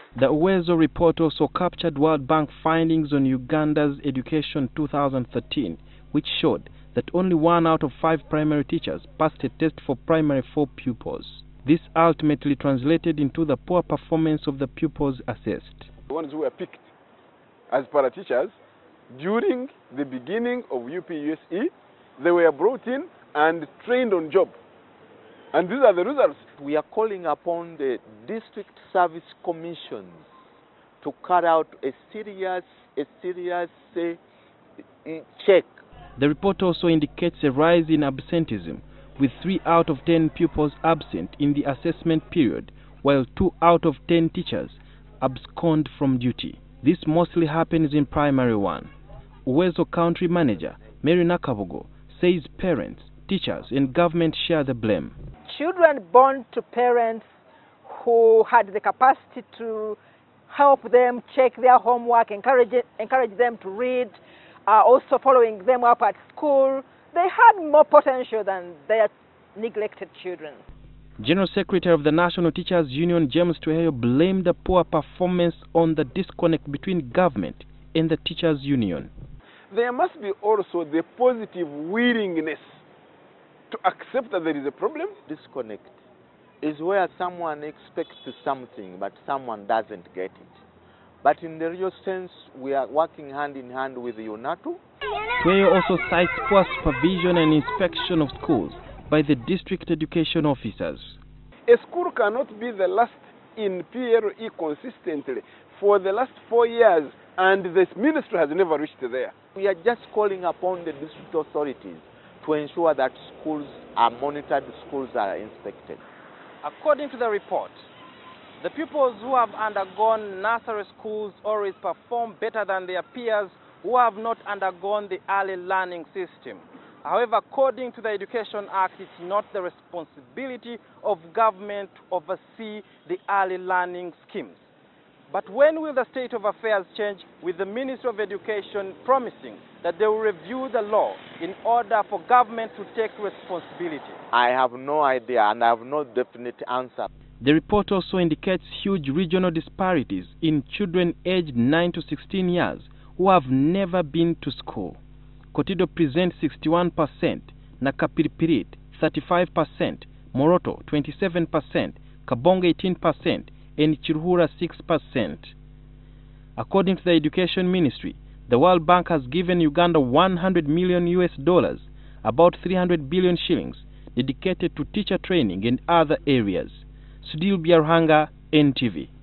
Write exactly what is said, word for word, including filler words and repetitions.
The Uwezo report also captured World Bank findings on Uganda's education two thousand thirteen, which showed that only one out of five primary teachers passed a test for primary four pupils. This ultimately translated into the poor performance of the pupils assessed. The ones who were picked as para-teachers during the beginning of U P E U S E, they were brought in and trained on job. And these are the results. We are calling upon the district service commissions to carry out a serious, a serious uh, check. The report also indicates a rise in absenteeism, with three out of ten pupils absent in the assessment period, while two out of ten teachers abscond from duty. This mostly happens in primary one. Uwezo Country Manager Mary Nakabogo says parents, teachers and government share the blame. Children born to parents who had the capacity to help them check their homework, encourage, encourage them to read, uh, also following them up at school, they had more potential than their neglected children. General Secretary of the National Teachers Union James Tweheyo blamed the poor performance on the disconnect between government and the Teachers Union. There must be also the positive willingness to accept that there is a problem. Disconnect is where someone expects something but someone doesn't get it. But in the real sense, we are working hand in hand with UNATU. Tweheyo also cites poor supervision and inspection of schools by the district education officers. A school cannot be the last in P L E consistently for the last four years, and the ministry has never reached there. We are just calling upon the district authorities to ensure that schools are monitored, schools are inspected. According to the report, the pupils who have undergone nursery schools always perform better than their peers who have not undergone the early learning system. However, according to the Education Act, it's not the responsibility of government to oversee the early learning schemes. But when will the state of affairs change, with the Ministry of Education promising that they will review the law in order for government to take responsibility? I have no idea and I have no definite answer. The report also indicates huge regional disparities in children aged nine to sixteen years who have never been to school. Kotido presents sixty-one percent, Nakapiripirit thirty-five percent, Moroto twenty-seven percent, Kabonga eighteen percent, and Chiruhura six percent. According to the Education Ministry, the World Bank has given Uganda one hundred million U S dollars, about three hundred billion shillings, dedicated to teacher training and other areas. Sudil Biarhanga, N T V.